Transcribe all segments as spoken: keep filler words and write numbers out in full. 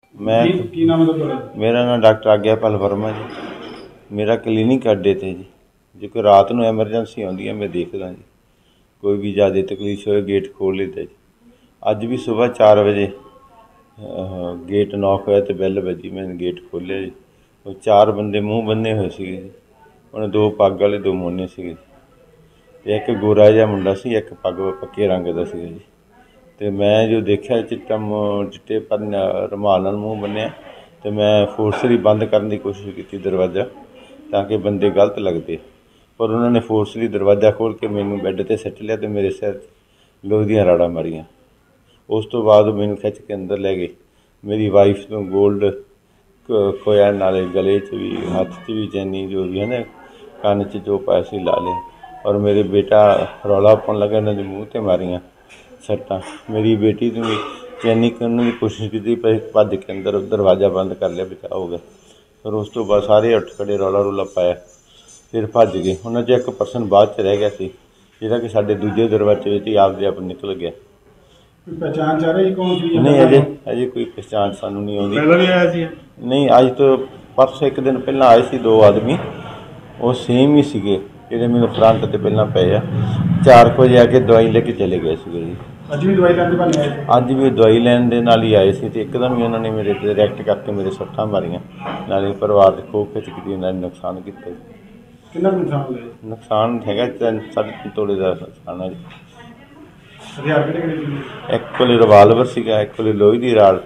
मैं की नाम है? मेरा नाम डॉक्टर आग्यापाल वर्मा जी। मेरा क्लीनिक अड्डे ते जी, जो कोई रात को एमरजेंसी आती है मैं देखदा जी, कोई भी ज़्यादा तकलीफ हो गेट खोल लेता जी। अज भी सुबह चार बजे गेट नॉक होया तो बैल बजी, मैंने गेट खोलिया जी। वो चार बंदे मूँह बन्ने हुए सी जी, उन्हें दो पग वाले दो मोने सी, एक गोरा जिहा मुंडा सी, एक पग पक्के रंग का सी जी। तो मैं जो देखा चिट्टा चिट्टे पर रुमाल नाल मूँह बन्निया, तो मैं फोर्सली बंद करने की कोशिश की दरवाज़ा, ताकि बंदे गलत लगते, पर उन्होंने फोर्सली दरवाज़ा खोल के मैनू बैड ते सट लिया तो मेरे सिर लोहे दी राड़ा मारियां। उस तो बाद मैनू खिच के अंदर लै गए। मेरी वाइफ तो गोल्ड खोया, नाले गले च भी हत्थ च भी चैनी जो भी है ना कन्न च जो पाया सी ला लिया, और मेरे बेटा रौला पाउण लगा, इन्होंने मूँह ते मारियां सट्टां। मेरी बेटी ने भी चैनी करने की कोशिश की पर भज के अंदर दरवाज़ा बंद कर लिया, बचाव हो गया। फिर उस तो बाद सारे उठ खड़े, रौला रूला पाया, फिर भज गए। उन्होंने जो एक परसन बाद च रह गया सी, जिहड़ा कि साडे दूजे दरवाजे ही आपदे आप निकल गया। पहचान चाह रही कौन सी? नहीं, अजे अजे कोई पहचान सानू नहीं आती। पहला भी आया सी? नहीं, अज तो परसों एक दिन पहला आए सी दो आदमी, वो सेम ही सीगे जिहड़े मेरे फ्रंट ते पहला पे आ। चार को बजे आके दवाई लेके चले गए सी जी। अज भी दवाई लैन बहाने आए? अज भी दवाई लैन दे नाल ही आए सी, ते एकदम ही उन्होंने मेरे ते रिएक्ट करके मेरे सट्टां मारियां, नाले परिवार दे खो खिच की उन्होंने नुकसान किया। कितना नुकसान होया? नुकसान हैगा तीन साढ़े तीन तोले का नुकसान है जी। हथियार किहड़े किहड़े सी? एक कोले रिवाल्वर सीगा, एक कोले लोहे दी राड़।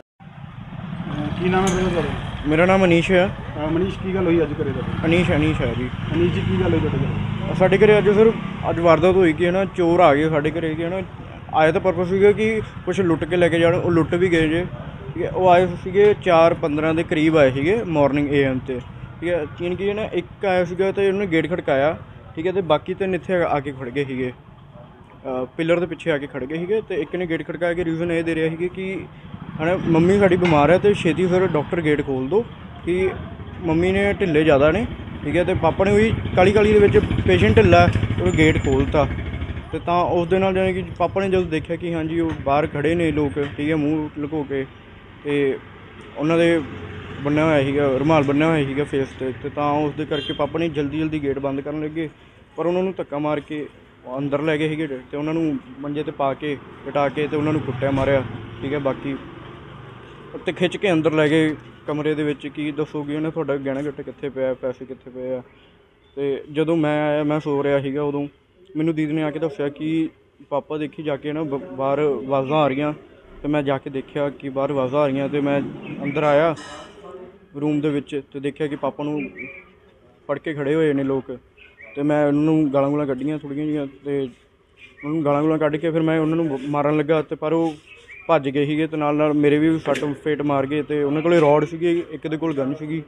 की नाम है तुहाडा? मेरा नाम अनीश है। मनीष की गल हुई अज घरे दा? अनीश अनीश है जी। अनीश जी की गल हुई तुहाडे घरे? साढ़े घरे अज सर अज वारदात हुई कि है ना, चोर आ गए साढ़े घरे कि है ना, आए तो पर्पज सीगा कि कुछ लुट के लेके जान, वो लुट भी गए जे। ठीक है, वो आए सीगे चार पंद्रह के करीब आए सीगे मॉर्निंग ए एम ते। ठीक है, तीन की ना एक आया सीगा तो उन्होंने गेट खड़काया। ठीक है, तो बाकी तीन इत्थे आके खड़ गए सीगे, पिलर के पिछे आके खड़ गए सीगे। तो एक ने गेट खड़काया कि रीज़न ये दे रहा है कि है ना मम्मी साड़ी बीमार है, तो छेती फिर डॉक्टर गेट खोल दो कि मम्मी ने ढिले ज़्यादा ने। ठीक है, तो पापा ने भी काली काली दे पेशेंट ढिला तो गेट खोलता, तो तां उस दे नाल जाने कि पापा ने जो देखा कि हाँ जी वो बाहर खड़े ने लोग, ठीक है, मूँह लुको के, तो उन्होंने बन्निया होया सीगा रुमाल बन्निया होया सीगा फेस ते, ते तां उस दे करके पापा ने जल्दी जल्दी गेट बंद करन लगे, पर उन्होंने धक्का मार के अंदर लै गए सीगे ते उन्होंने मंजे ते पा के लटा के ते उन्होंने कुट्टिया मारिया। ठीक है, बाकी तो खिच के अंदर लै गए कमरे दे विच कि दसो कि उन्हें तुहाडा गहना गट्टा कित्थे पिया, पैसे कित्थे पे आ। तो जदों मैं आया मैं सो रहा सीगा, उदों मैनू दीदी ने आके दस्सिया कि पापा देखी जाके ना बाहर आवाज़ां आ रही, तो मैं जाके देखा कि बाहर आवाज़ां आ रही, तो मैं अंदर आया रूम दे विच ते देखा कि पापा नूं फड़ के खड़े हुए ने लोग, तो मैं उन्होंने गालां गूलां कड्ढियां थोड़ियां जिहियां, तो उन्होंने गालां गूलां कड्ढ के फिर मैं उन्होंने मारन लगा, तो पर वो भज गए सीगे, ते नाल नाल मेरे भी सट फेट मार गए। तो उन्होंने कोल रॉड सीगी, एक दे कोल गन सीगी,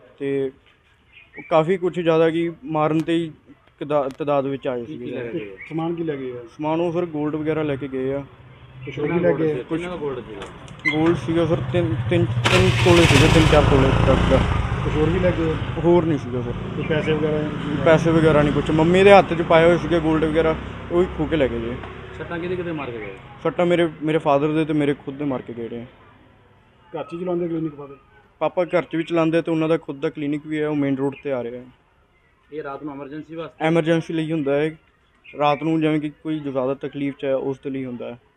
तो काफ़ी कुछ ज़्यादा कि मारन ते ही तादाद विच आए सीगे। समान की लै गए? समान वो फिर गोल्ड वगैरह लैके गए आ। कुछ होर भी लै गए? कुछ गोल्ड सीगा सर तीन तीन तीन तोले सीगे, तीन चार तोले तक का। कुछ होर भी लै गए? होर नहीं सीगा सर। कोई पैसे वगैरह? पैसे वगैरह नहीं कुछ, मम्मी के हत्थ च पाए हुए सीगे गोल्ड वगैरह, वो खो के लै गए जी। सट्टां किहदे किहदे मार के गए? सट्टां मेरे मेरे फादर दे ते मेरे खुद दे मार के गए ने। घर च चलाते क्लीनिक पापा? पापा घर च भी चलाते, तो उन्होंने खुद का क्लीनिक भी है, वो मेन रोड पर आ रहा है। ये रात में एमरजेंसी वास्ते? एमरजेंसी लिए होंदा है, रात को जिवें कि कोई ज़्यादा तकलीफ च है उस लिए होंदा है।